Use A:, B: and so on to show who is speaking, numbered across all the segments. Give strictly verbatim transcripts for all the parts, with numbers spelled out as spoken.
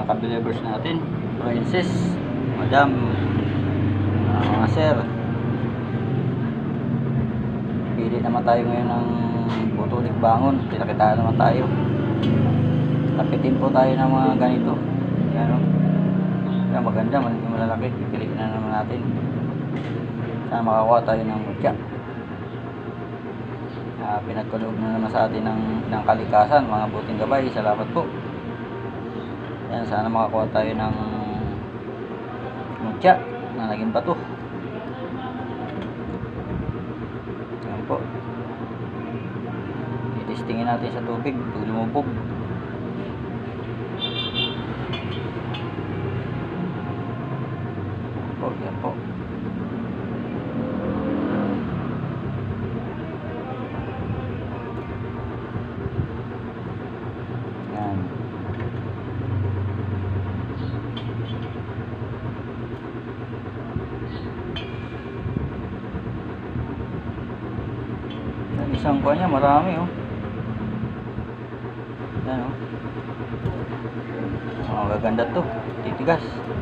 A: mga ka-believers natin, princess, madam, uh, mga sir. Pili naman tayo ngayon ng butulik bangon, pinakitaan naman tayo. Tapitin po tayo ng mga ganito. Yan o. Yan, maganda, malalaki. Pipiliin na naman natin. Sana makakuha tayo ng mutya. Uh, pinagkaloob na naman sa atin ng, ng kalikasan, mga buting gabay. Salamat po. Yan, sana makakuha tayo ng mutya na naging bato. Yan po. Itistingin natin sa tubig pag lumubog. Po, yan po. Yan. Yan, isang kuha niya, marami oh. Yan oh. Oh, gaganda to. Titigas.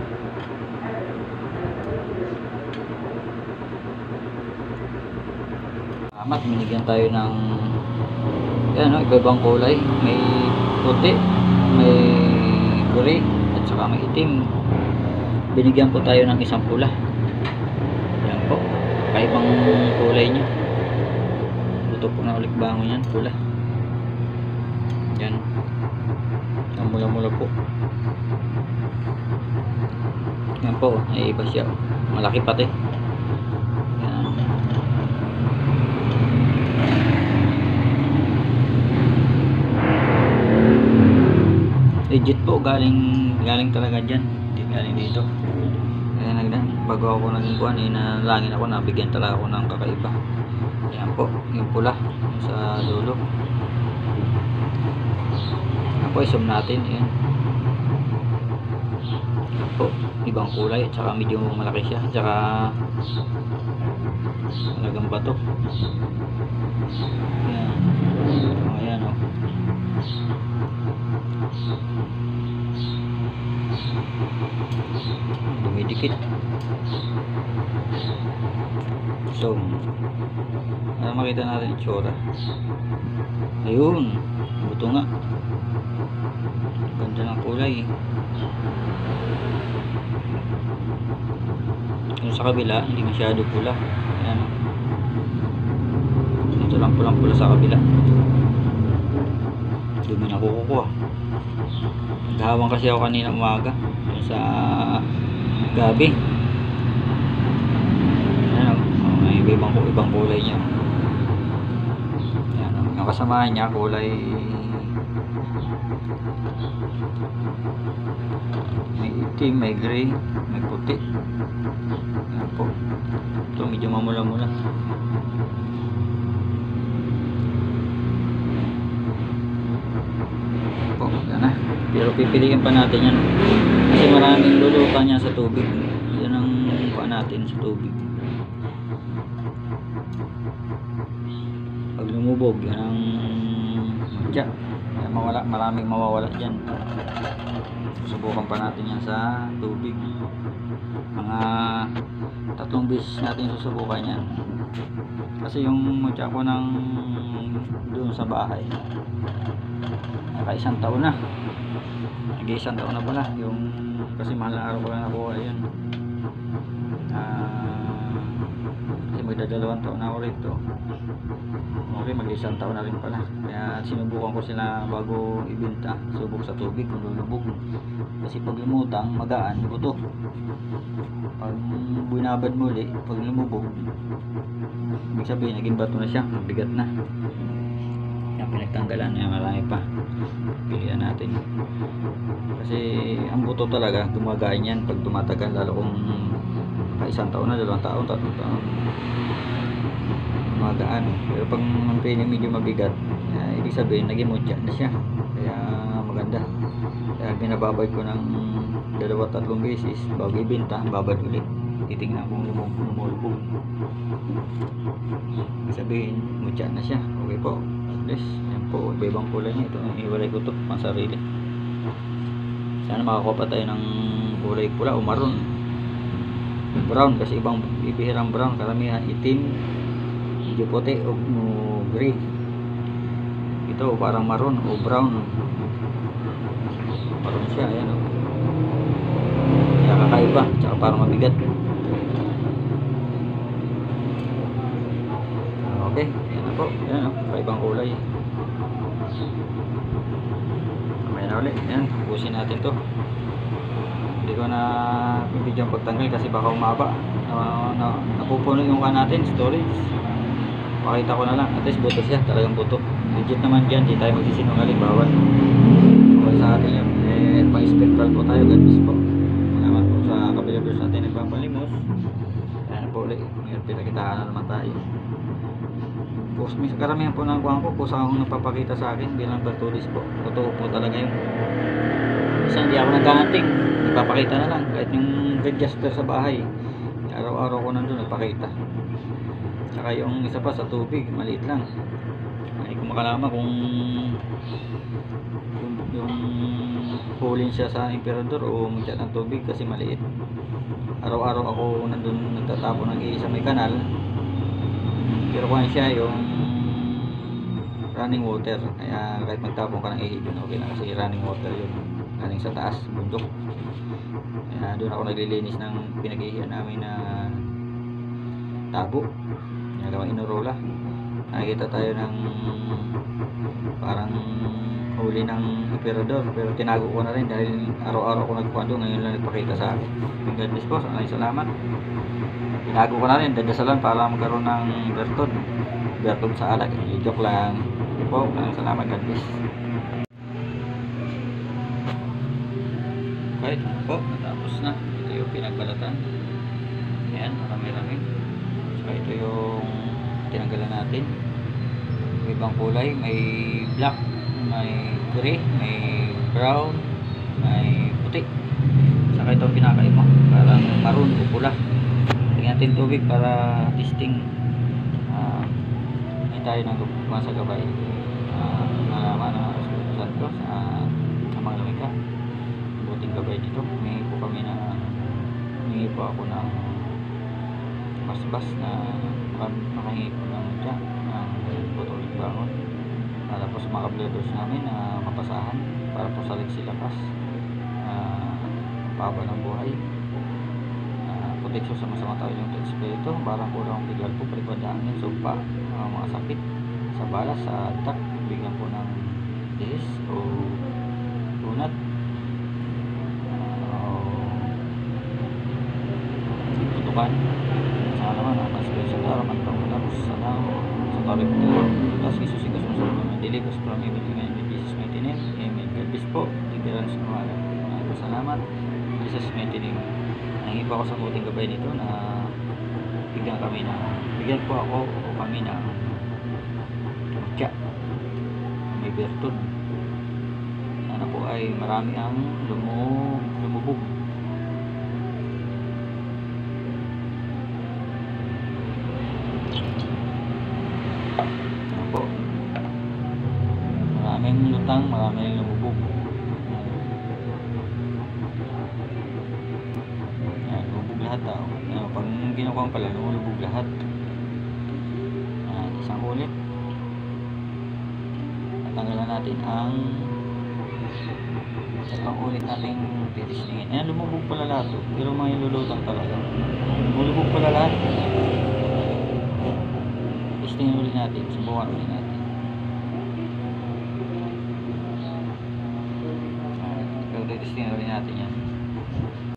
A: Amat, binigyan tayo ng yan o, iba-ibang kulay. May puti, may gray, at saka may itim. Binigyan po tayo ng isang pula. Yan po, kaibang kulay niya. Buto po na ulit bangon yan, pula. Yan, ang mula-mula po. Yan po, ay iba siya. Malaki pati. Yan. Legit po, galing galing talaga dyan, hindi galing dito. Kaya nagdan, bago ako naging kuhan, inalangin ako, nabigyan talaga ako ng kakaiba. Yan po, yung pula sa dulo. Yan po, isum natin. Yan. Yan po, ibang kulay, at saka medyo malaki siya, at saka talagang bato. Yan. O, yan o. Dumidikit. So, para makita natin yung tsura. Ayun, buto nga. Ganda ng kulay. Yung sa kabila, hindi masyado pula. Ayan. Dito lang pulang pula sa kabila. Dumi na kukuha. Naghawang kasi ako kanina umaga sa gabi. Ayan o, oh, may ibang, ibang kulay niya. Ayan o, yung kasamahan niya kulay may itim, may gray, may puti. Ayan po. Ito medyo mamula-mula. Po, yan na. Pero pipiliin pa natin yan kasi maraming lulukan niya sa tubig. Yan ang pa natin sa tubig. Pag lumubog, yan ang mutya. Mawala, maraming mawawala dyan. Subukan pa natin yan sa tubig. Mga tatlong beses natin susubukan yan. Kasi yung mutya ko ng doon sa bahay, naka isang taon na. Nag-isang taon na pala. Yung kasi mahal na araw ko lang nakuha yun. Uh, kasi magdadalawang taon na ako rito. Okay, mag-isang taon na rin pala. Kaya sinubukan ko sila bago ibenta. Subok sa tubig kung lulubog. Kasi pag lumutang, magaan, buto. Pag binabad muli, pag lumubog, ibig sabihin, naging bato na siya. Mabigat na. Yan, pinagtanggalan. Yan, marami pa. Pilihan natin. Kasi ang buto talaga, gumagaan yan pag tumatagal. Lalo kung isang taon na, dalawang taon, tatlong taon. Magaan. Pero pag ang pili medyo mabigat, uh, ibig sabihin naging mutya na siya. Kaya maganda. Kaya binababad ko ng dalawa tatlong beses bago ibenta, babad ulit. Titingnan kung lumulubog. Ibig sabihin mutya na siya. Okay po. Yes. Yan po. Iba-ibang kulay niya. Ito. Iwalay ko ito pang sarili. Sana makakuha pa tayo ng kulay pula o maroon, brown, kasi ibang ibihirang brown, karamihan itim, medyo puti o, o gray. Ito parang maroon o brown, maroon siya, ayan o. Kaya kakaiba, tsaka parang mabigat. Okay, ayan na po, ayan o, kakaibang kulay. Kamay na ulit, ayan, pusin natin to. Hindi ko na video ang pagtanggal kasi baka umaba, uh, na, napupuno yung kan natin, storage. Pakita ko na lang, at least buto siya, talagang buto. Legit naman dyan, di tayo magsisinungaling, bawal. Bawal sa atin yun. Eh, pang-spectral po tayo, God bless po. Salamat po sa kabilabers natin, nagpapalimos. Ayan po ulit, ngayon pinakitaan na naman tayo. Post me, karamihan po ng kuhan ko, kung saan akong napapakita sa akin bilang bertulis po. Totoo po talaga yun. Kasi hindi ako nagkahanting, nagpapakita na lang. Kahit yung register sa bahay, araw-araw ko nandun nagpakita. Saka yung isa pa sa tubig, maliit lang. Hindi ko makalama kung yung, yung hulin siya sa emperador o magtiyat ng tubig kasi maliit. Araw-araw ako nandun nagtatapon ng isa may kanal. Pero kung siya yung running water, kaya kahit magtapon ka ng ihi dun, okay na kasi running water yun, galing sa taas, bundok. Kaya doon ako naglilinis ng pinag-ihian namin na tabo, ginagawang inurola. Nakikita tayo ng parang huli ng emperador, pero tinago ko na rin dahil araw-araw ko nagkuhan doon, ngayon lang nagpakita sa akin. God bless po, salamat. Tinago ko na rin, dadasalan para magkaroon ng bertod bertod sa alak. Joke lang po, salamat, God bless. Okay po, natapos na. Ito yung pinagbalatan, ayan, marami-rami. Saka ito yung tinanggalan natin, may ibang kulay, may black, may gray, may brown, may puti. Saka ito pinakaiba, parang maroon o pula. Tingnan natin tubig para testing. Uh, may tayo ng lupuma sa gabay. Uh, Malaman na saan ko sa amang lumika. Buting gabay dito. May po kami na may po ako ng basbas na makahingi po ng dya ng botol bahon para po sa mga kabladors namin na uh, mapasahan para po sa liksilakas, uh, paba ng buhay, proteksyon sa masama tayo yung espiritu, barang kulang bigyan po palipadaan yung sumpa, uh, mga sakit sa balas, sa atak, bigyan po ng dihis o unat, uh, tutukan sa alaman, ang espiritu sa darang at pangulapos sa nao sa tarik ito, tas Isus ikas mo sa mga diligas from evil in Jesus mighty name, amen. God bless po, tigran sa mga alam. Salamat, Jesus mighty name. Nangiba ako sa buting gabay nito na bigyan kami na bigyan po ako o kami na tya, may bertod. Sana po ay marami ang lumu, lumubog. Sana po maraming lutang, maraming lumubog. Lahat tao. Uh, pag ginukuha pala, lumulubog lahat. Uh, isang ulit. Tatanggalan natin ang isang ulit natin titistingin. Ayan, lumubog pala lahat. Oh. Pero mga ilulutang talaga. Lumubog pala lahat. Tistingin ulit natin. Subukan ulit natin. Uh, titistingin ulit natin yan.